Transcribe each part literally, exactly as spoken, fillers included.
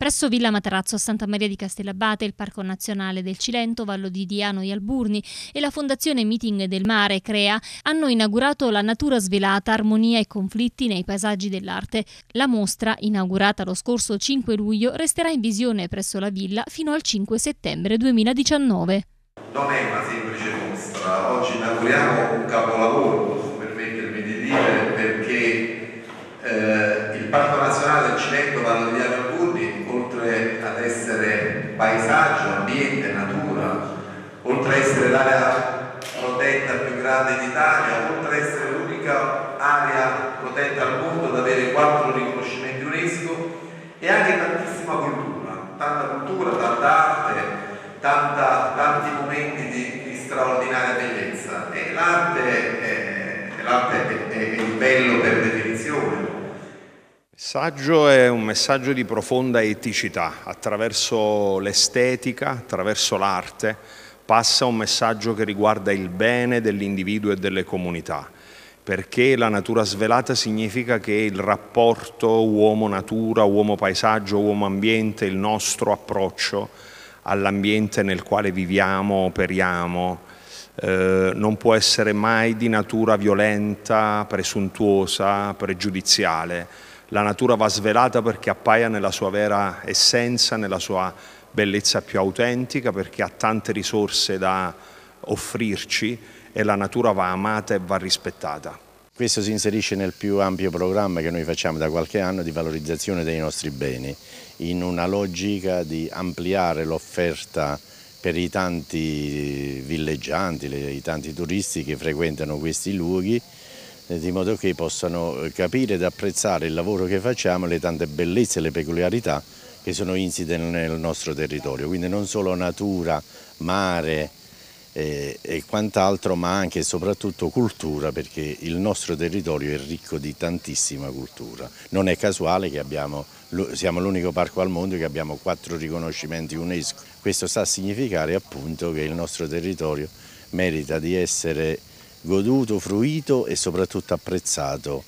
Presso Villa Matarazzo, Santa Maria di Castellabate, il Parco Nazionale del Cilento, Vallo di Diano e Alburni e la Fondazione Meeting del Mare Crea hanno inaugurato la natura svelata, armonia e conflitti nei paesaggi dell'arte. La mostra, inaugurata lo scorso cinque luglio, resterà in visione presso la villa fino al cinque settembre duemiladiciannove. Non è una semplice mostra, oggi inauguriamo un capolavoro, posso permettermi di dire, perché eh, il Parco Nazionale del Cilento, Vallo di Diano e Alburni, oltre ad essere paesaggio, ambiente, natura, oltre ad essere l'area protetta più grande d'Italia, oltre ad essere l'unica area protetta al mondo ad avere quattro riconoscimenti UNESCO, e anche tantissima cultura, tanta cultura, tanta arte, tanta, tanti momenti di, di straordinaria bellezza. E l'arte è, l'arte è, è il bello per definizione. Il messaggio è un messaggio di profonda eticità. Attraverso l'estetica, attraverso l'arte, passa un messaggio che riguarda il bene dell'individuo e delle comunità, perché la natura svelata significa che il rapporto uomo-natura, uomo-paesaggio, uomo-ambiente, il nostro approccio all'ambiente nel quale viviamo, operiamo, eh, non può essere mai di natura violenta, presuntuosa, pregiudiziale. La natura va svelata perché appaia nella sua vera essenza, nella sua bellezza più autentica, perché ha tante risorse da offrirci e la natura va amata e va rispettata. Questo si inserisce nel più ampio programma che noi facciamo da qualche anno di valorizzazione dei nostri beni, in una logica di ampliare l'offerta per i tanti villeggianti, i tanti turisti che frequentano questi luoghi, di modo che possano capire ed apprezzare il lavoro che facciamo, le tante bellezze e le peculiarità che sono insite nel nostro territorio. Quindi non solo natura, mare e, e quant'altro, ma anche e soprattutto cultura, perché il nostro territorio è ricco di tantissima cultura. Non è casuale che abbiamo, siamo l'unico parco al mondo che abbiamo quattro riconoscimenti UNESCO. Questo sta a significare appunto che il nostro territorio merita di essere goduto, fruito e soprattutto apprezzato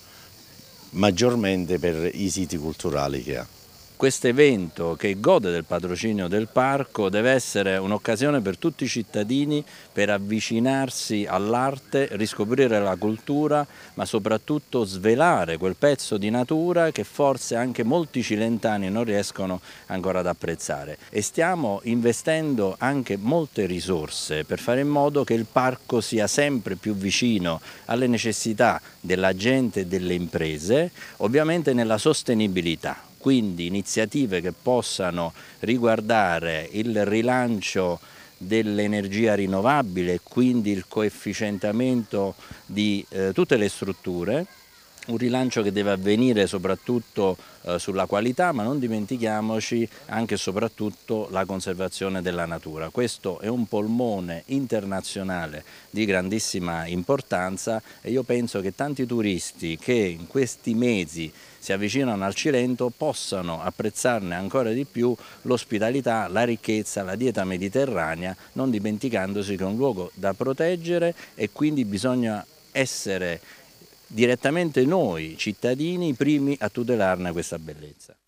maggiormente per i siti culturali che ha. Questo evento, che gode del patrocinio del parco, deve essere un'occasione per tutti i cittadini per avvicinarsi all'arte, riscoprire la cultura, ma soprattutto svelare quel pezzo di natura che forse anche molti cilentani non riescono ancora ad apprezzare. E stiamo investendo anche molte risorse per fare in modo che il parco sia sempre più vicino alle necessità della gente e delle imprese, ovviamente nella sostenibilità. Quindi iniziative che possano riguardare il rilancio dell'energia rinnovabile e quindi il coefficientamento di eh, tutte le strutture, un rilancio che deve avvenire soprattutto eh, sulla qualità, ma non dimentichiamoci anche e soprattutto la conservazione della natura. Questo è un polmone internazionale di grandissima importanza e io penso che tanti turisti che in questi mesi si avvicinano al Cilento possano apprezzarne ancora di più l'ospitalità, la ricchezza, la dieta mediterranea, non dimenticandosi che è un luogo da proteggere e quindi bisogna essere direttamente noi cittadini i primi a tutelarne questa bellezza.